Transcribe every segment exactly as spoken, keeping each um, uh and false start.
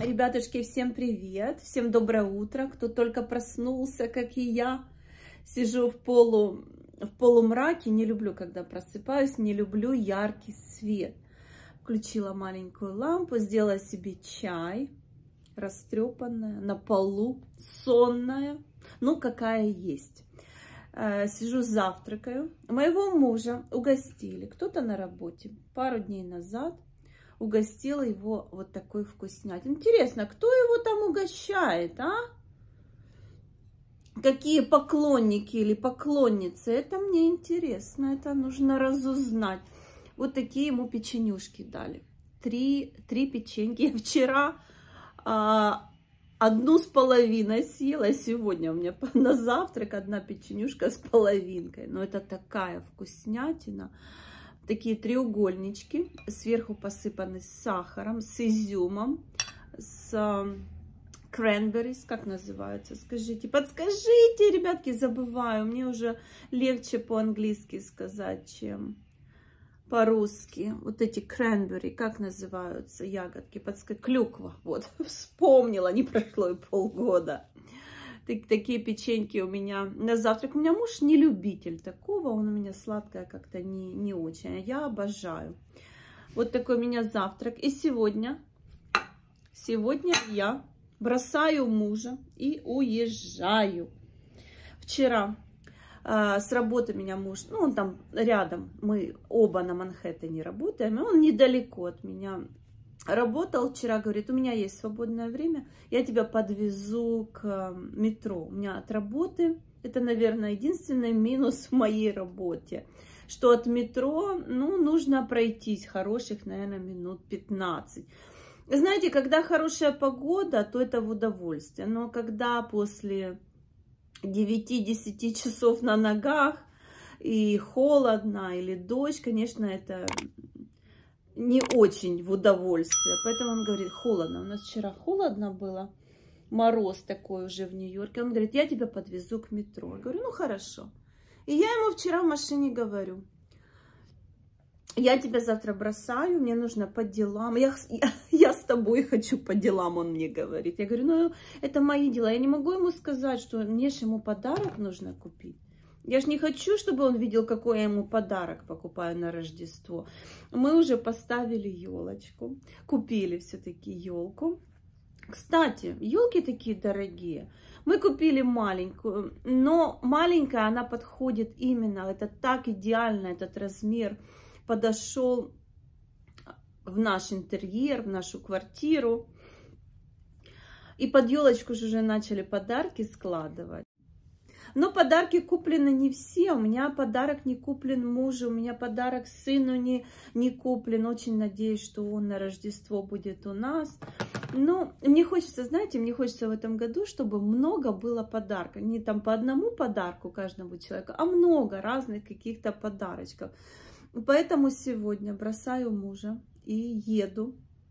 Ребятушки, всем привет, всем доброе утро, кто только проснулся, как и я, сижу в, полу, в полумраке, не люблю, когда просыпаюсь, не люблю яркий свет. Включила маленькую лампу, сделала себе чай, растрепанная, на полу, сонная, ну какая есть. Сижу, завтракаю. Моего мужа угостили, кто-то на работе, пару дней назад. Угостила его вот такой вкуснятиной. Интересно, кто его там угощает, а? Какие поклонники или поклонницы? Это мне интересно, это нужно разузнать. Вот такие ему печенюшки дали. Три, три печеньки. Я вчера а, одну с половиной съела. Сегодня у меня на завтрак одна печенюшка с половинкой. Но это такая вкуснятина. Такие треугольнички, сверху посыпаны с сахаром, с изюмом, с кренберрис, как называется, скажите, подскажите, ребятки, забываю, мне уже легче по-английски сказать, чем по-русски. Вот эти кренберри, как называются ягодки, подскажите, клюква, вот, вспомнила, не прошло и полгода. Такие печеньки у меня на завтрак. У меня муж не любитель такого, он у меня сладкое как-то не, не очень, а я обожаю. Вот такой у меня завтрак. И сегодня, сегодня я бросаю мужа и уезжаю. Вчера э, с работы меня муж, ну он там рядом, мы оба на Манхэттене работаем, и он недалеко от меня работал вчера, говорит, у меня есть свободное время, я тебя подвезу к метро. У меня от работы, это, наверное, единственный минус в моей работе, что от метро, ну, нужно пройтись хороших, наверное, минут пятнадцать. Знаете, когда хорошая погода, то это в удовольствие, но когда после девяти-десяти часов на ногах и холодно или дождь, конечно, это не очень в удовольствие. Поэтому он говорит, холодно. У нас вчера холодно было, мороз такой уже в Нью-Йорке. Он говорит, я тебя подвезу к метро. Я говорю, ну хорошо. И я ему вчера в машине говорю, я тебя завтра бросаю, мне нужно по делам. Я, я, я с тобой хочу по делам, он мне говорит. Я говорю, ну это мои дела. Я не могу ему сказать, что мне же ему подарок нужно купить. Я же не хочу, чтобы он видел, какой я ему подарок покупаю на Рождество. Мы уже поставили елочку, купили все-таки елку. Кстати, елки такие дорогие. Мы купили маленькую, но маленькая, она подходит именно, это так идеально, этот размер подошел в наш интерьер, в нашу квартиру. И под елочку же уже начали подарки складывать. Но подарки куплены не все. У меня подарок не куплен мужу, у меня подарок сыну не, не куплен. Очень надеюсь, что он на Рождество будет у нас. Но мне хочется, знаете, мне хочется в этом году, чтобы много было подарков. Не там по одному подарку каждому человеку, а много разных каких-то подарочков. Поэтому сегодня бросаю мужа и еду.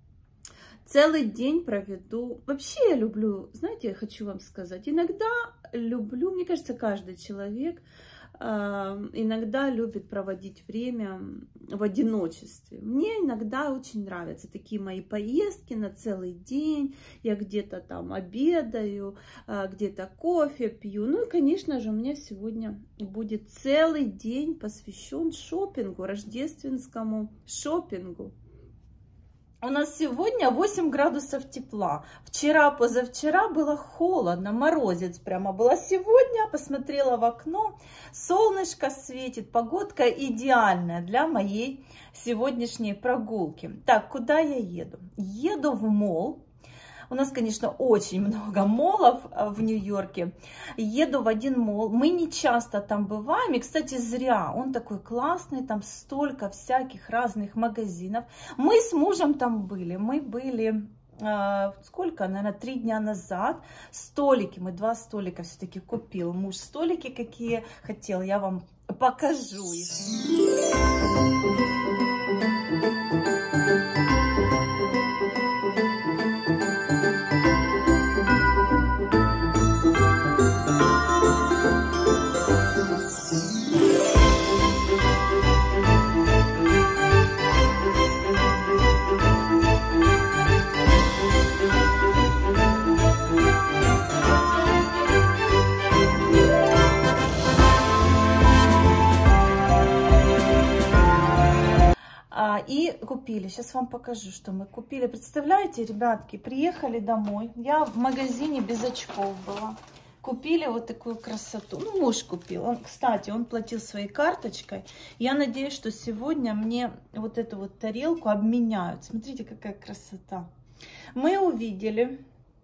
Целый день проведу. Вообще я люблю, знаете, я хочу вам сказать, иногда люблю, мне кажется, каждый человек э, иногда любит проводить время в одиночестве. Мне иногда очень нравятся такие мои поездки на целый день. Я где-то там обедаю, э, где-то кофе пью. Ну и, конечно же, у меня сегодня будет целый день посвящен шопингу, рождественскому шопингу. У нас сегодня восемь градусов тепла. Вчера, позавчера было холодно, морозец прямо было. Сегодня посмотрела в окно, солнышко светит, погодка идеальная для моей сегодняшней прогулки. Так, куда я еду? Еду в молл. У нас, конечно, очень много моллов в Нью-Йорке. Еду в один молл. Мы не часто там бываем. И, кстати, зря. Он такой классный. Там столько всяких разных магазинов. Мы с мужем там были. Мы были... Э, сколько? Наверное, три дня назад. Столики. Мы два столика все-таки купил. Муж столики какие хотел. Я вам покажу их. и купили. Сейчас вам покажу, что мы купили. Представляете, ребятки, приехали домой. Я в магазине без очков была. Купили вот такую красоту. Ну, муж купил. Он, кстати, он платил своей карточкой. Я надеюсь, что сегодня мне вот эту вот тарелку обменяют. Смотрите, какая красота. Мы увидели,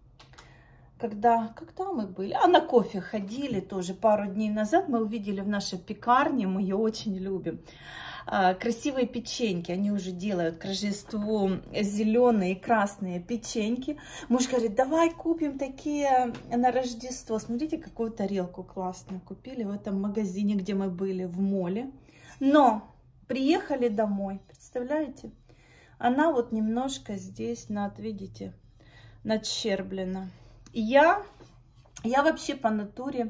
когда, когда мы были, а на кофе ходили тоже пару дней назад, мы увидели в нашей пекарне, мы ее очень любим, красивые печеньки. Они уже делают к Рождеству зеленые и красные печеньки. Муж говорит, давай купим такие на Рождество. Смотрите, какую тарелку классную купили в этом магазине, где мы были, в моле. Но приехали домой, представляете? Она вот немножко здесь, над, видите, надщерблена. Я, я вообще по натуре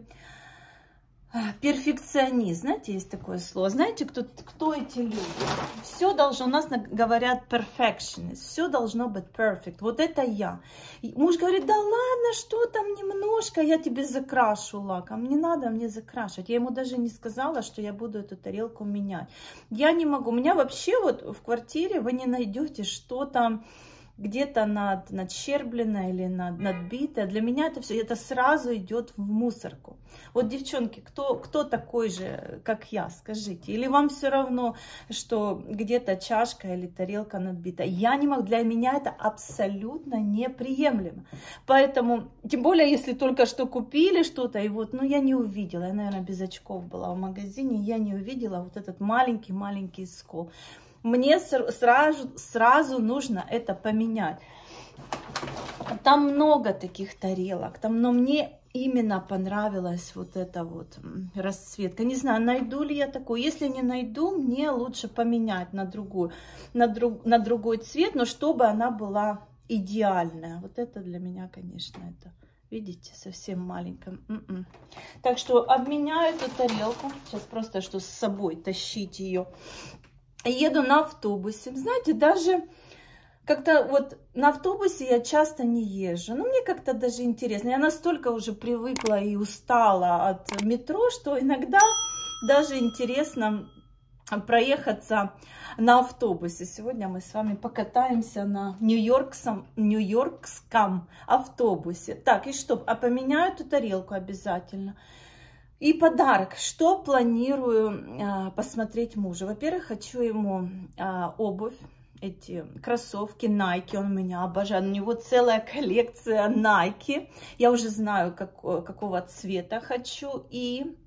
перфекционист. Знаете, есть такое слово. Знаете, кто, кто эти люди? Все должно, у нас говорят perfectionist. Все должно быть perfect. Вот это я. И муж говорит, да ладно, что там немножко, я тебе закрашу лаком. Не надо мне закрашивать. Я ему даже не сказала, что я буду эту тарелку менять. Я не могу. У меня вообще вот в квартире вы не найдете что-то где-то над, надщерблено или над, надбито. Для меня это все, это сразу идет в мусорку. Вот, девчонки, кто, кто такой же, как я, скажите? Или вам все равно, что где-то чашка или тарелка надбита? Я не могу, для меня это абсолютно неприемлемо. Поэтому, тем более, если только что купили что-то, и вот, ну, я не увидела, я, наверное, без очков была в магазине, я не увидела вот этот маленький-маленький скол. Мне сразу, сразу нужно это поменять. Там много таких тарелок. Там, но мне именно понравилась вот эта вот расцветка. Не знаю, найду ли я такую. Если не найду, мне лучше поменять на другую, на, друг, на другой цвет, но чтобы она была идеальная. Вот это для меня, конечно, это, видите, совсем маленькая. М-м. Так что обменяю эту тарелку. Сейчас просто, что с собой тащить ее. Еду на автобусе. Знаете, даже как-то вот на автобусе я часто не езжу. Но мне как-то даже интересно. Я настолько уже привыкла и устала от метро, что иногда даже интересно проехаться на автобусе. Сегодня мы с вами покатаемся на нью-йоркском, нью-йоркском автобусе. Так, и что? А поменяю эту тарелку обязательно. И подарок. Что планирую а, посмотреть мужу? Во-первых, хочу ему а, обувь, эти кроссовки Nike. Он меня обожает. У него целая коллекция Nike. Я уже знаю, как, какого цвета хочу. И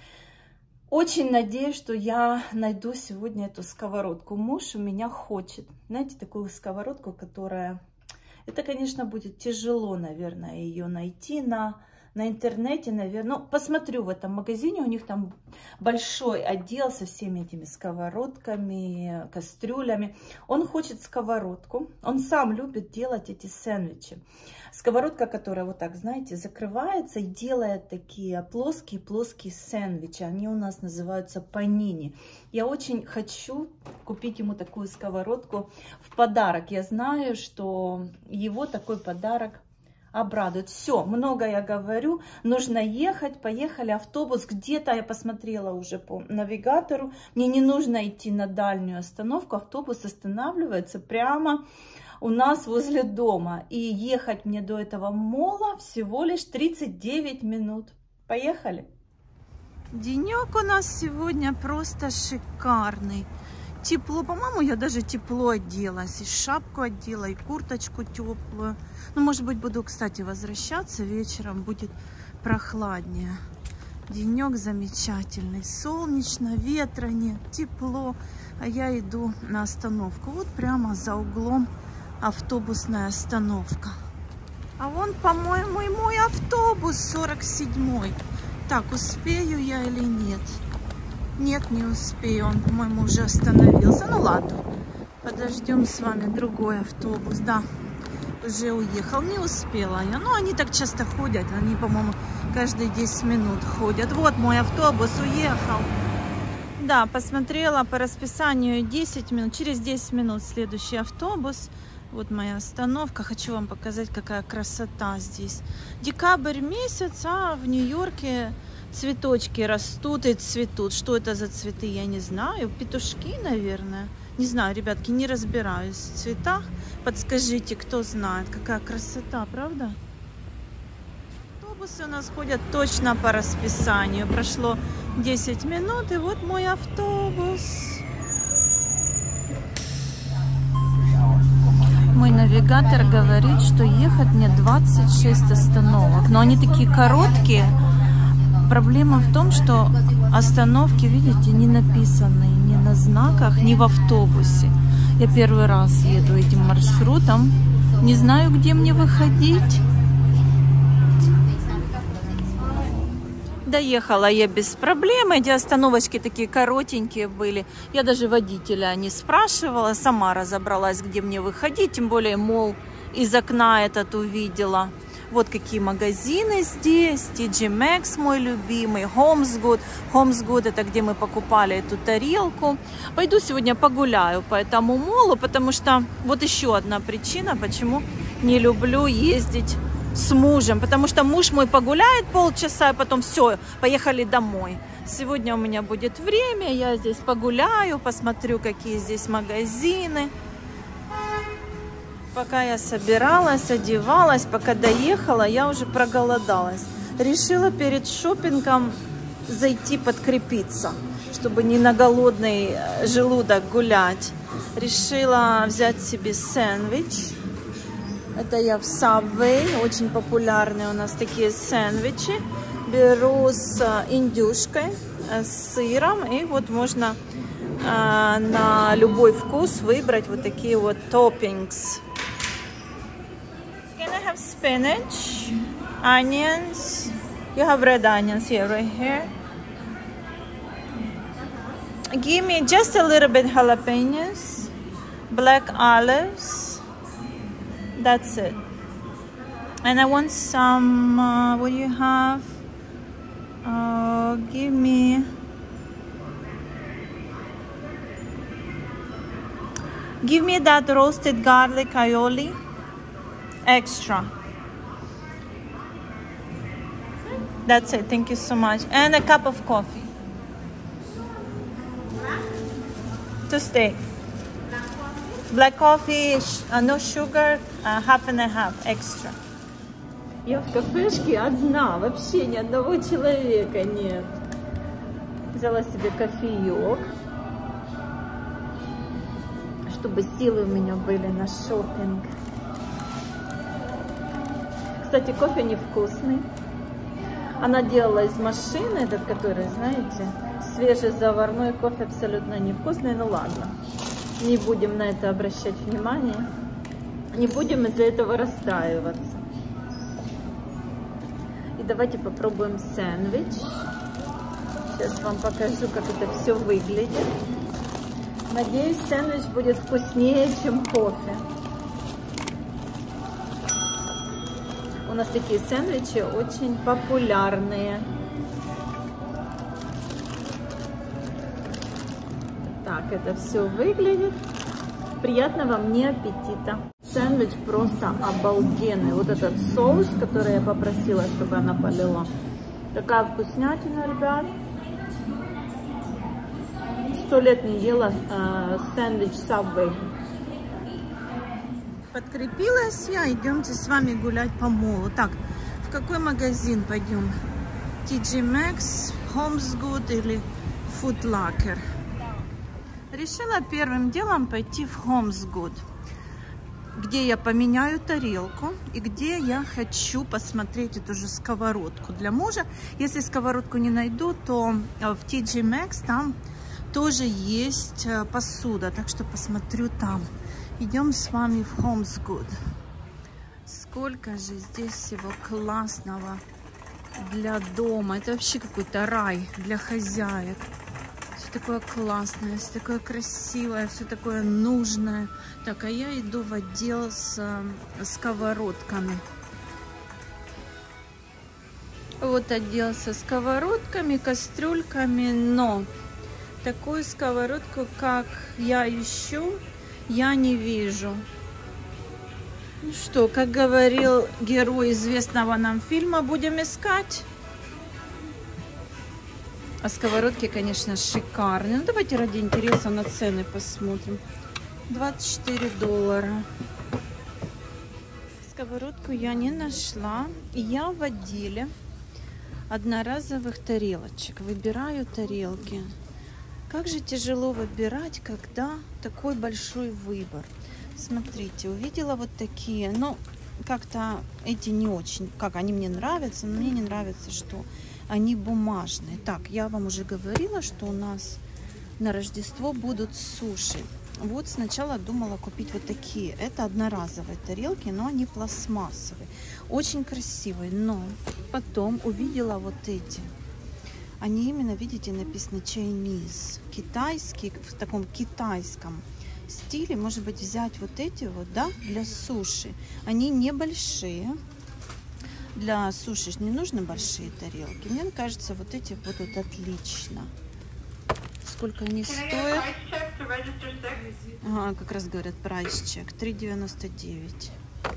очень надеюсь, что я найду сегодня эту сковородку. Муж у меня хочет. Знаете, такую сковородку, которая... Это, конечно, будет тяжело, наверное, ее найти на... На интернете, наверное, ну, посмотрю в этом магазине, у них там большой отдел со всеми этими сковородками, кастрюлями. Он хочет сковородку, он сам любит делать эти сэндвичи. Сковородка, которая вот так, знаете, закрывается и делает такие плоские-плоские сэндвичи. Они у нас называются панини. Я очень хочу купить ему такую сковородку в подарок. Я знаю, что его такой подарок обрадует. Все, много я говорю, нужно ехать, поехали, автобус где-то, я посмотрела уже по навигатору, мне не нужно идти на дальнюю остановку, автобус останавливается прямо у нас возле дома, и ехать мне до этого мола всего лишь тридцать девять минут. Поехали! Денек у нас сегодня просто шикарный. Тепло, по-моему, я даже тепло оделась. И шапку одела, и курточку теплую. Ну, может быть, буду, кстати, возвращаться. Вечером будет прохладнее. Денек замечательный. Солнечно, ветра нет, тепло. А я иду на остановку. Вот прямо за углом автобусная остановка. А вон, по-моему, и мой автобус сорок седьмой. Так, успею я или нет? Нет, не успею, он, по-моему, уже остановился. Ну ладно, подождем с вами другой автобус. Да, уже уехал, не успела я. Ну, они так часто ходят, они, по-моему, каждые десять минут ходят. Вот мой автобус уехал. Да, посмотрела по расписанию десять минут. Через десять минут следующий автобус. Вот моя остановка. Хочу вам показать, какая красота здесь. Декабрь месяц, а в Нью-Йорке... Цветочки растут и цветут. Что это за цветы, я не знаю. Петушки, наверное. Не знаю, ребятки, не разбираюсь в цветах. Подскажите, кто знает, какая красота, правда? Автобусы у нас ходят точно по расписанию. Прошло десять минут, и вот мой автобус. Мой навигатор говорит, что ехать мне двадцать шесть остановок. Но они такие короткие. Проблема в том, что остановки, видите, не написаны ни на знаках, ни в автобусе. Я первый раз еду этим маршрутом. Не знаю, где мне выходить. Доехала я без проблем. Эти остановочки такие коротенькие были. Я даже водителя не спрашивала. Сама разобралась, где мне выходить. Тем более, мол, из окна этот увидела. Вот какие магазины здесь. ти джи Maxx мой любимый. Homesgood. Homesgood это где мы покупали эту тарелку. Пойду сегодня погуляю по этому молу. Потому что вот еще одна причина, почему не люблю ездить с мужем, потому что муж мой погуляет полчаса, и потом все, поехали домой. Сегодня у меня будет время, я здесь погуляю, посмотрю, какие здесь магазины. Пока я собиралась, одевалась, пока доехала, я уже проголодалась. Решила перед шопингом зайти подкрепиться, чтобы не на голодный желудок гулять. Решила взять себе сэндвич. Это я в Subway, очень популярные у нас такие сэндвичи. Беру с индюшкой, с сыром, и вот можно э, на любой вкус выбрать вот такие вот toppings. Can I have spinach, onions? You have red onions here, right here. Give me just a little bit jalapenos, black olives. That's it. And I want some, uh, what do you have? Uh, give me, give me that roasted garlic aioli, extra. That's it, thank you so much. And a cup of coffee. To stay. Black coffee, uh, no sugar, uh, half and a half extra. Я в кафешке одна, вообще ни одного человека нет. Взяла себе кофеек, чтобы силы у меня были на шопинг. Кстати, кофе невкусный. Она делала из машины, этот, который, знаете, свежий заварной кофе, абсолютно невкусный, ну ладно. Не будем на это обращать внимание. Не будем из-за этого расстраиваться. И давайте попробуем сэндвич. Сейчас вам покажу, как это все выглядит. Надеюсь, сэндвич будет вкуснее, чем кофе. У нас такие сэндвичи очень популярные. Так это все выглядит. Приятного мне аппетита. Сэндвич просто обалденный. Вот этот соус, который я попросила, чтобы она полила. Такая вкуснятина, ребят. Сто лет не ела э, сэндвич Subway. Подкрепилась я. Идемте с вами гулять по молу. Так, в какой магазин пойдем? ти джи Maxx, Homesgood или Foot Locker? Решила первым делом пойти в Homesgood, где я поменяю тарелку и где я хочу посмотреть эту же сковородку для мужа. Если сковородку не найду, то в ти джи Maxx там тоже есть посуда, так что посмотрю там. Идем с вами в Homesgood. Сколько же здесь всего классного для дома. Это вообще какой-то рай для хозяек. Все такое классное, все такое красивое, все такое нужное. Так, а я иду в отдел с э, сковородками. Вот отдел со сковородками, кастрюльками, но такую сковородку, как я ищу, я не вижу. Ну что, как говорил герой известного нам фильма, будем искать. А сковородки, конечно, шикарные. Ну, давайте ради интереса на цены посмотрим. двадцать четыре доллара. Сковородку я не нашла. Я в отделе одноразовых тарелочек. Выбираю тарелки. Как же тяжело выбирать, когда такой большой выбор. Смотрите, увидела вот такие. Но как-то эти не очень. Как, они мне нравятся, но мне не нравится, что они бумажные. Так, я вам уже говорила, что у нас на Рождество будут суши. Вот сначала думала купить вот такие. Это одноразовые тарелки, но они пластмассовые. Очень красивые. Но потом увидела вот эти. Они именно, видите, написано Chinese. Китайский, в таком китайском стиле. Может быть, взять вот эти вот, да, для суши. Они небольшие. Для суши не нужны большие тарелки. Мне кажется, вот эти будут отлично. Сколько они стоят? Ага, как раз говорят, прайс чек. три девяносто девять.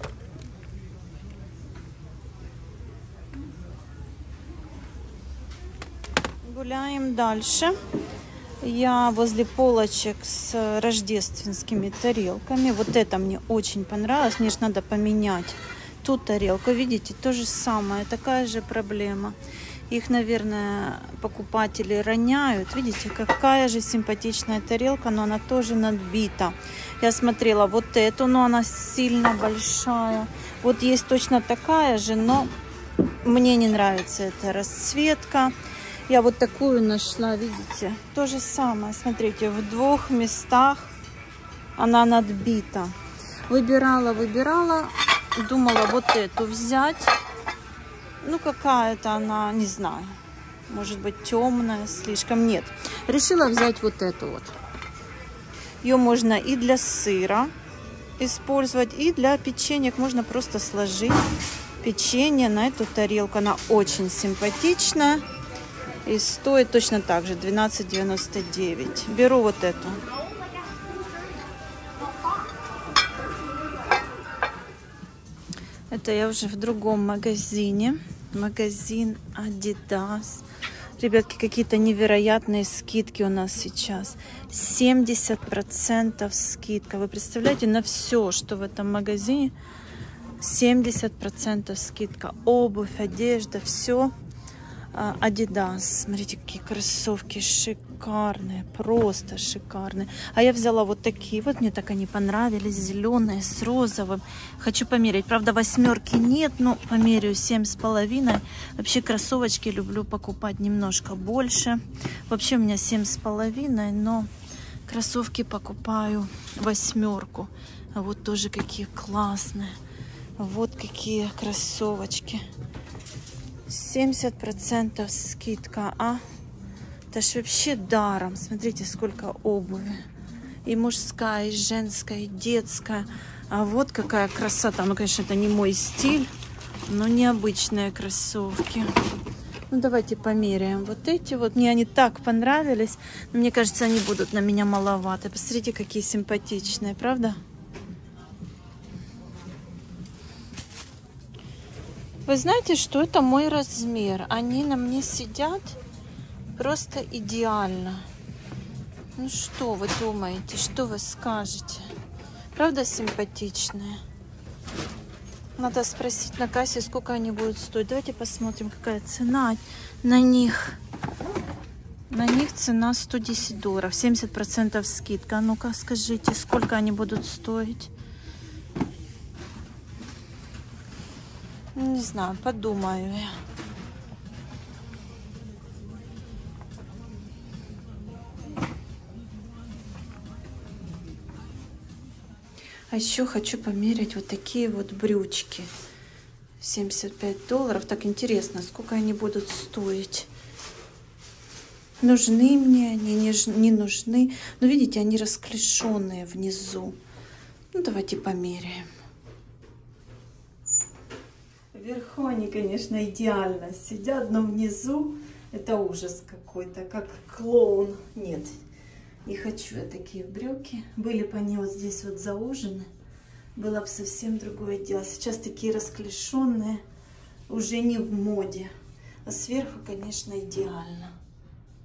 Гуляем дальше. Я возле полочек с рождественскими тарелками. Вот это мне очень понравилось. Мне же надо поменять ту тарелку. Видите, то же самое. Такая же проблема. Их, наверное, покупатели роняют. Видите, какая же симпатичная тарелка, но она тоже надбита. Я смотрела вот эту, но она сильно большая. Вот есть точно такая же, но мне не нравится эта расцветка. Я вот такую нашла, видите, то же самое. Смотрите, в двух местах она надбита. Выбирала, выбирала, думала вот эту взять. Ну, какая-то она, не знаю, может быть, темная слишком. Нет, решила взять вот эту вот. Ее можно и для сыра использовать, и для печенья. Можно просто сложить печенье на эту тарелку. Она очень симпатичная и стоит точно так же двенадцать девяносто девять. Беру вот эту. Это я уже в другом магазине. Магазин Adidas. Ребятки, какие-то невероятные скидки у нас сейчас. семьдесят процентов скидка. Вы представляете, на все, что в этом магазине, семьдесят процентов скидка. Обувь, одежда, все. Adidas. Смотрите, какие кроссовки шикарные, просто шикарные. А я взяла вот такие, вот мне так они понравились, зеленые с розовым. Хочу померить, правда восьмерки нет, но померяю семь с половиной. Вообще кроссовочки люблю покупать немножко больше. Вообще у меня семь с половиной, но кроссовки покупаю восьмерку. А вот тоже какие классные. Вот какие кроссовочки. семьдесят процентов скидка, а? Это ж вообще даром. Смотрите, сколько обуви. И мужская, и женская, и детская. А вот какая красота. Ну, конечно, это не мой стиль, но необычные кроссовки. Ну, давайте померяем. Вот эти вот. Мне они так понравились. Но мне кажется, они будут на меня маловаты. Посмотрите, какие симпатичные, правда? Вы знаете, что это мой размер. Они на мне сидят просто идеально. Ну что вы думаете, что вы скажете? Правда симпатичные? Надо спросить на кассе, сколько они будут стоить. Давайте посмотрим, какая цена на них. На них цена сто десять долларов, семьдесят процентов скидка. А ну-ка скажите, сколько они будут стоить? Не знаю, подумаю я. А еще хочу померить вот такие вот брючки. семьдесят пять долларов. Так интересно, сколько они будут стоить. Нужны мне они, не, не нужны. Но видите, они расклешенные внизу. Ну, давайте померяем. Вверху они, конечно, идеально сидят, но внизу это ужас какой-то, как клоун. Нет, не хочу я такие брюки. Были бы они вот здесь вот заужены, было бы совсем другое дело. Сейчас такие расклешенные, уже не в моде. А сверху, конечно, идеально.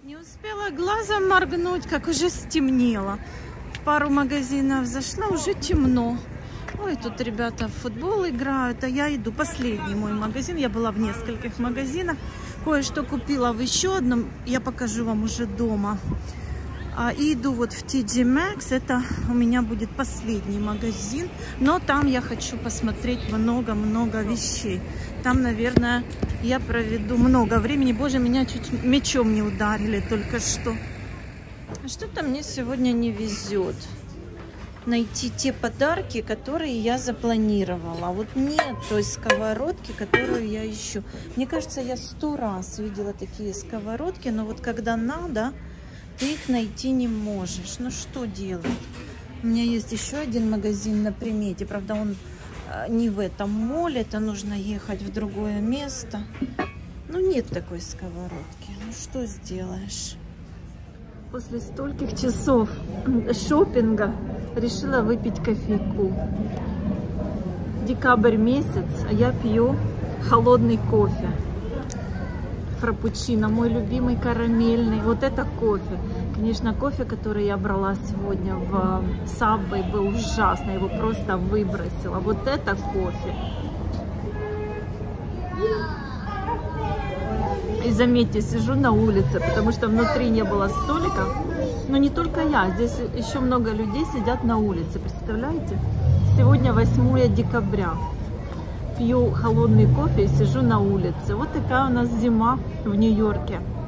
Не успела глазом моргнуть, как уже стемнело. В пару магазинов зашла, уже темно. Ой, тут ребята в футбол играют, а я иду. Последний мой магазин. Я была в нескольких магазинах. Кое-что купила в еще одном. Я покажу вам уже дома. А, и иду вот в ти джи Maxx. Это у меня будет последний магазин. Но там я хочу посмотреть много-много вещей. Там, наверное, я проведу много времени. Боже, меня чуть мечом не ударили только что. Что-то мне сегодня не везет найти те подарки, которые я запланировала. Вот нет той сковородки, которую я ищу. Мне кажется, я сто раз видела такие сковородки, но вот когда надо, ты их найти не можешь. Ну что делать? У меня есть еще один магазин на примете. Правда, он не в этом моле. Это нужно ехать в другое место. Ну нет такой сковородки. Ну что сделаешь? После стольких часов шопинга решила выпить кофейку. Декабрь месяц, а я пью холодный кофе. Фрапучино, мой любимый карамельный. Вот это кофе. Конечно, кофе, который я брала сегодня в Subway, был ужасный. Его просто выбросила. Вот это кофе. И заметьте, сижу на улице, потому что внутри не было столика. Но не только я, здесь еще много людей сидят на улице, представляете? Сегодня восьмое декабря. Пью холодный кофе и сижу на улице. Вот такая у нас зима в Нью-Йорке.